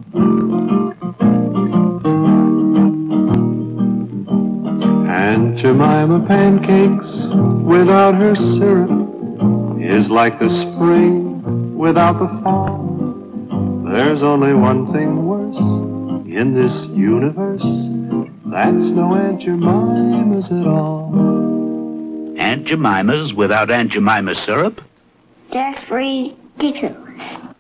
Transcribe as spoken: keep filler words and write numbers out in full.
Aunt Jemima pancakes without her syrup is like the spring without the fall. There's only one thing worse in this universe. That's no Aunt Jemimas at all. Aunt Jemimas without Aunt Jemima syrup? That's ridiculous.